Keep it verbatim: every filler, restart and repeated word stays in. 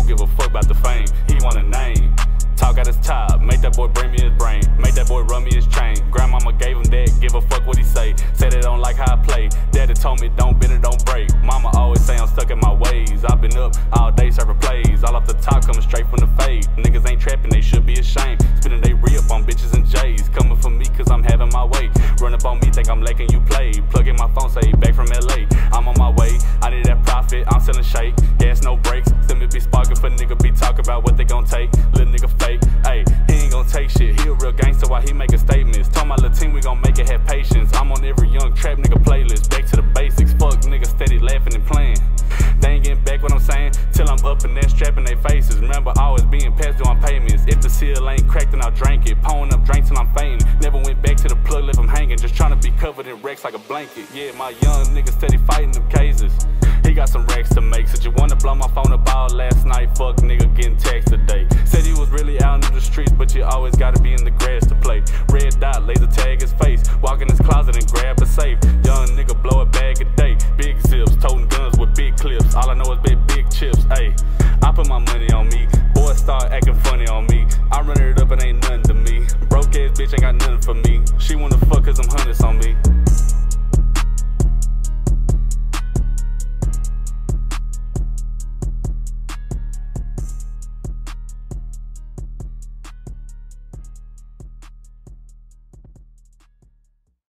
who give a fuck about the fame? He want a name. Talk at his top, make that boy bring me his brain, make that boy run me his chain. Grandmama gave him that, give a fuck what he say. Said they don't like how I play. Daddy told me don't bend it, don't break. Mama always say I'm stuck in my ways. I've been up all day serving plays, all off the top coming straight from the fade. Niggas ain't trapping, they should be ashamed. Spending they re-up on bitches and J's. Coming for me cause I'm having my way. Run up on me, think I'm letting you play. Plug in my phone, say back from L A. I'm on my way, I need that profit, I'm selling shake. Gas no brakes, them be sparking for nigga be talking about what they gon' take. Little nigga fake, ayy, he ain't gon' take shit. He a real gangster while he making statements. Told my little team we gon' make it, have patience. I'm on every young trap nigga playlist. Back to the basics, fuck niggas steady laughing and playing. They ain't getting back what I'm saying, till I'm up and that strap in they faces. Remember always being past due on payments. If the seal ain't cracked then I'll drink it. Pouring up drinks till I'm fainting. Never went back to the plug, left him hanging. Just trying to be covered in wrecks like a blanket. Yeah, my young nigga steady fighting them cases. He got some racks to make. Said you wanna blow my phone up all last night. Fuck nigga getting text today. Said he was really out in the streets, but you always gotta be in the grass to play. Red dot, laser tag his face. Walk in his closet and grab a safe. Young nigga blow a bag a day. Big zips, toting guns with big clips. All I know is big big chips. Ayy, I put my money on me. Boys start acting funny on me. I run it up and ain't nothing to me. Broke ass bitch ain't got nothing for me. She wanna fuck cause I'm hundreds on me.